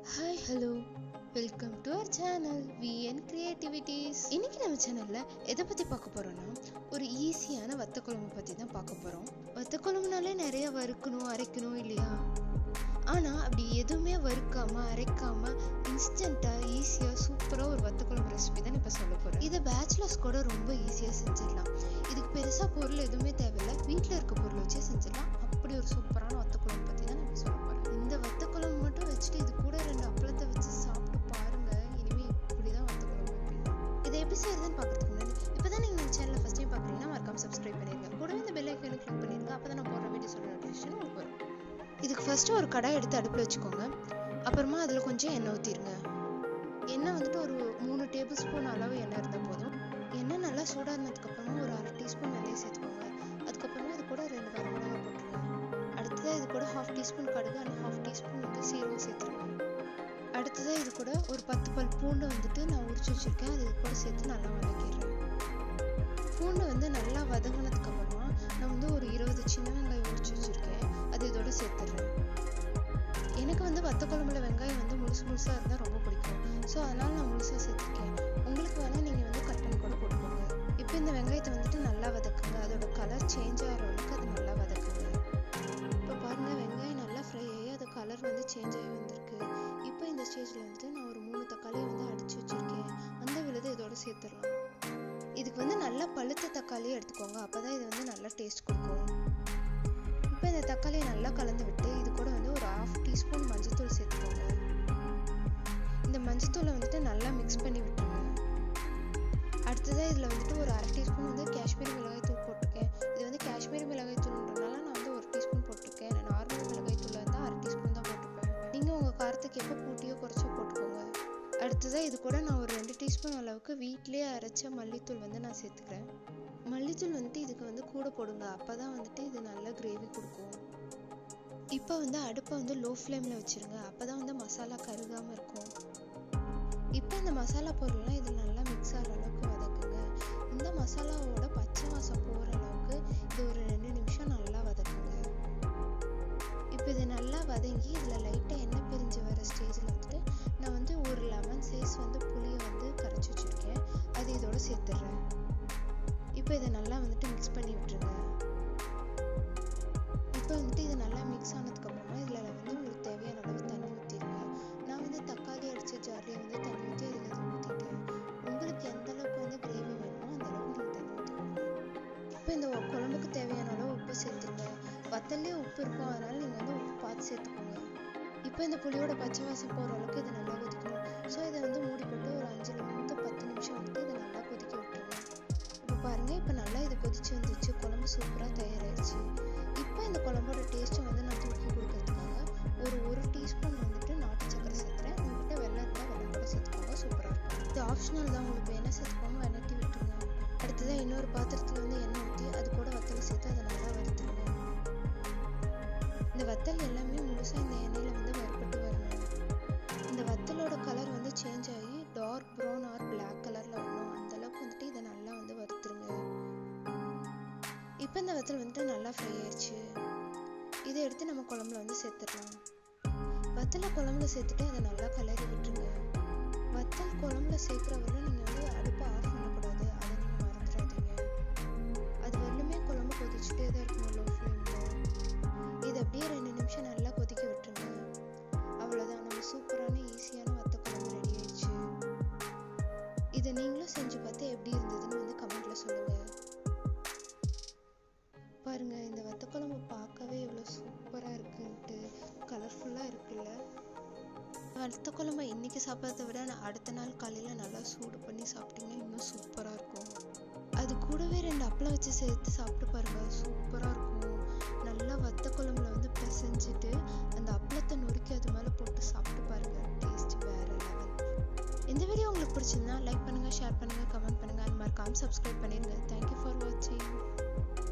Hi hello welcome to our channel VN creativities. இன்னைக்கு நம்ம சேனல்ல எதை பத்தி பார்க்க போறோம்னா ஒரு ஈஸியான வத்த குழம்பு பத்தி தான் பார்க்க போறோம். வத்த குழம்புனாலே நிறைய வறுக்கணும் அரைக்கணும் இல்லையா? ஆனா அப்படி எதுவுமே வறுக்காம அரைக்காம இன்ஸ்டன்ட்டா ஈஸியா சூப்பரா ஒரு வத்த குழம்பு ரெசிபி தான் இப்ப சொல்ல போறேன். இதை பேச்சுலர்ஸ் கூட ரொம்ப ஈஸியா செஞ்சிடலாம். இதுக்கு பெருசா பொருள் எதுவுமே தேவையில்லை, வீட்டுல இருக்க பொருள் வச்சே செஞ்சிடலாம். அப்படி ஒரு சூப்பரான வத்த குழம்பு பத்தி தான் நான் சொல்ல போறேன். இந்த வத்த குழம்பு மட்டும் வச்சுட்டு இது கூட 2 அப்பளத்தை வச்சு சாப்பிட்டு பாருங்க. இனிமே இப்படிதான் வத்த குழம்பு வைப்பீங்க. இதை எப்படி செய்யறதுன்னு பாக்குறதுக்கு முன்னாடி இப்பதான் நீங்க இந்த சேனலை ஃபர்ஸ்ட் டைம் பாக்குறீங்கன்னா மறக்காம சப்ஸ்கிரைப் பண்ணிருங்க. கூடவே இந்த பெல் ஐகானை கிளிக் பண்ணிருங்க. அப்பதான் நான் போடுற வீடியோஸோட நோட்டிஃபிகேஷன் உங்களுக்கு வரும். இதுக்கு ஃபர்ஸ்ட் ஒரு கடாய் எடுத்து அடுப்புல வச்சுக்கோங்க. அப்புறமா அதுல கொஞ்சம் எண்ணெய் ஊத்திருங்க. எண்ணெய் வந்துட்டு ஒரு 3 டேபிள் ஸ்பூன் அளவு எண்ணெய் இருந்தா போதும். எண்ணெய் நல்லா சூடானதுக்கு அப்புறமா ஒரு 1/2 டீஸ்பூன் வெந்தயம் சேர்த்துக்கோங்க. அதுக்கப்புறமா இது கூட 2 வரமிளகாய் போட்டுருங்க. அடுத்ததா இது கூட 1/2 டீஸ்பூன் கடுகு அண்ட் 1/2 டீஸ்பூன் வந்து சீரகம் சேர்த்துருங்க. அடுத்ததா இது கூட ஒரு 10 பல் பூண்டு வந்துட்டு நான் உரிச்சு வச்சிருக்கேன். அது கூட சேர்த்து நல்லா வதக்கிடுறேன். பூண்டு வந்து நல்லா வதங்கினதுக்கு அப்புறமா நான் வந்து ஒரு 20 சின்ன வெங்காயம் உரிச்சு வச்சிருக்கேன். அது இதோட சேர்த்துடுறேன். எனக்கு வந்து வத்த குழம்புல வெங்காயம் வந்து முழுசா இருந்தா ரொம்ப பிடிக்கும். ஸோ அதனால நான் முழுசா சேர்த்துருக்கேன். உங்களுக்கு வேணா நீங்க வந்து கட் பண்ணி கூட போட்டுக்கோங்க. இப்போ இந்த வெங்காயத்தை வந்துட்டு நல்லா வதக்குங்க. அதோட கலர் சேஞ்ச் ஆகிற அளவுக்கு அது நல்லா வதக்குங்க. இப்போ பாருங்க, வெங்காயம் நல்லா ஃப்ரை ஆகி அது கலர் வந்து சேஞ்ச் ஆகி வந்திருக்கு. இப்போ இந்த ஸ்டேஜ்ல வந்துட்டு நான் ஒரு 3 தக்காளியை வந்து அடிச்சு வச்சிருக்கேன். அந்த விழுதை இதோட சேர்த்துடலாம். இதுக்கு வந்து நல்லா பழுத்த தக்காளியை எடுத்துக்கோங்க. அப்பதான் இது வந்து நல்லா டேஸ்ட் கொடுக்கும். இப்போ இந்த தக்காளியை நல்லா கலந்து விட்டு இது கூட வந்து ஒரு 1/2 டீஸ்பூன் மஞ்சத்தூள் சேர்த்துக்கோங்க. இந்த மஞ்சத்தூளை வந்துட்டு நல்லா மிக்ஸ் பண்ணி விட்டுருங்க. அடுத்ததாக இதில் வந்துட்டு ஒரு 1/2 டீஸ்பூன் வந்து காஷ்மீரி மிளகாய் தூள் போட்டிருக்கேன். இது வந்து காஷ்மீரி மிளகாய் தூள்ன்றனால நான் வந்து 1 டீஸ்பூன் போட்டிருக்கேன். நார்மல் மிளகாய் தூள் இருந்தால் 1/2 டீஸ்பூன் தான் போட்டிருப்பேன். நீங்கள் உங்கள் காரத்துக்கு எப்போ கூட்டியோ குறைச்சோ போட்டுக்கோங்க. அடுத்ததாக இது கூட நான் ஒரு 2 டீஸ்பூன் அளவுக்கு வீட்டிலேயே அரைச்ச மல்லித்தூள் வந்து நான் சேர்த்துக்கிறேன். மல்லித்தூள் வந்துட்டு இதுக்கு வந்து கூட போடுங்க. அப்பதான் வந்துட்டு இது நல்ல கிரேவி கொடுக்கும். இப்போ வந்து அடுப்பை வந்து லோ ஃப்ளேமில் வச்சுருங்க. அப்பதான் வந்து மசாலா கருகாமல் இருக்கும். இப்போ இந்த மசாலா பொருள்லாம் இதில் நல்லா மிக்ஸ் ஆகிற அளவுக்கு வதக்குங்க. இந்த மசாலாவோட பச்சை வாசம் போகிற அளவுக்கு இது ஒரு 2 நிமிஷம் நல்லா வதக்குங்க. இப்போ இது நல்லா வதங்கி இதில் லைட்டாக எண்ணெய் பிரிஞ்சு வர ஸ்டேஜில் வந்துட்டு நான் வந்து ஒரு லெமன் சைஸ் வந்து புளியை வந்து கரைச்சி வச்சுருக்கேன். அது இதோட சேர்த்துடுறேன். இப்போ இதை நல்லா வந்துட்டு மிக்ஸ் பண்ணி விட்டுருங்க. இப்போ வந்துட்டு இது நல்லா மிக்ஸ் ஆனதுக்கப்புறமா இதில் வந்து உங்களுக்கு தேவையான அளவு தண்ணி ஊற்றிடுங்க. நான் வந்து தக்காளி அடித்த ஜார்லேயே வந்து தண்ணி ஊற்றி இதில் ஊற்றிட்டேன். உங்களுக்கு எந்த அளவுக்கு வந்து கிரேவி வேணுமோ அந்த அளவுக்கு நீங்கள் தண்ணி ஊற்றிக்கோங்க. இப்போ இந்த குழம்புக்கு தேவையான அளவு உப்பு சேர்த்துருங்க. வத்தல்லே உப்பு இருக்கும், அதனால நீங்கள் வந்து உப்பு பார்த்து சேர்த்துக்கோங்க. இப்போ இந்த புளியோட பச்சை வாசம் போகிற அளவுக்கு இதை நல்லா கொதிக்கணும். ஸோ இதை வந்து மூடி போட்டு ஒரு 5லேருந்து 10 நிமிஷம் வந்துட்டு இதை நல்லா கொதிக்க விட்டுருங்க. இப்போ பாருங்க, இப்போ நல்லா இது கொதிச்சு வந்துச்சு. குழம்பு சூப்பராக தயாராகிடுச்சு. இப்போ இந்த குழம்போட டேஸ்ட்டை வந்து நான் தூக்கி கொடுக்கறதுக்காக ஒரு டீஸ்பூன் வந்துட்டு நாட்டு சக்கரை சேர்த்துறேன். உங்கள்கிட்ட வெள்ளம் இருந்தால் வெள்ளம் கூட சேர்த்துக்கோங்க, சூப்பராக இருக்கும். இது ஆப்ஷனல் தான், உங்களுக்கு வேணா சேர்த்துக்கோங்க, வெண்ணட்டி விட்டுருங்க. அடுத்ததான் இன்னொரு பாத்திரத்தில் வந்து எண்ணெய் ஊற்றி அது கூட வத்தலை சேர்த்து அதை நல்லா வறுத்துருங்க. இந்த வத்தல் எல்லாமே முழுசாக இந்த எண்ணெயில் வந்து வறுபட்டு வரணும். இந்த வத்தலோட கலர் வந்து சேஞ்ச் ஆகி டார்க் ப்ரௌன் ஆர் பிளாக் கலரில் வரணும். அந்த அளவுக்கு வந்துட்டு இதை நல்லா வந்து வறுத்துருங்க. இப்போ இந்த வத்தல் வந்துட்டு நல்லா ஃப்ரை ஆயிடுச்சு. இதை எடுத்து நம்ம குழம்புல வந்து சேர்த்துடலாம். வத்தலை குழம்புல சேர்த்துட்டு அதை நல்லா கிளறி விட்டுருங்க. வத்தல் குழம்புல சேர்க்குற வரலும் நீங்கள் வந்து அடுப்பை ஆஃப் பண்ணக்கூடாது, அதை நீங்கள் மறந்துடாதீங்க. அது வரலுமே குழம்பு கொதிச்சுட்டே தான் இருக்கணும் லோ ஃப்ளேமில். இது அப்படியே 2 நிமிஷம் நல்லா கொதிக்க விட்டுருங்க. அவ்வளோதான், நம்ம சூப்பரான ஈஸியான வத்த குழம்பு ரெடி ஆயிடுச்சு. இதை நீங்களும் செஞ்சு பார்த்து எப்படி இருந்ததுன்னு வந்து கமெண்ட்ல சொல்லுங்க. பாருங்க, இந்த வத்த குழம்பு பார்க்கவே எவ்வளோ சூப்பராக இருக்குன்ட்டு, கலர்ஃபுல்லாக இருக்குல்ல. வத்த குழம்பு இன்னைக்கு சாப்பிட்றத விட நான் அடுத்த நாள் காலையில் நல்லா சூடு பண்ணி சாப்பிட்டீங்கன்னா இன்னும் சூப்பராக இருக்கும். அது கூடவே 2 அப்பளம் வச்சு சேர்த்து சாப்பிட்டு பாருங்க, சூப்பராக இருக்கும். நல்லா வத்த குழம்புல வந்து பிசைஞ்சிட்டு அந்த அப்பளத்தை நொறுக்கி அது மேலே போட்டு சாப்பிட்டு பாருங்க, டேஸ்ட் வேற லெவல். இந்த வீடியோ உங்களுக்கு பிடிச்சிருந்தா லைக் பண்ணுங்க, ஷேர் பண்ணுங்க, கமெண்ட் பண்ணுங்க, அண்ட் மறக்காம சப்ஸ்கிரைப் பண்ணிடுங்க. தேங்க்யூ ஃபார் வாட்சிங்.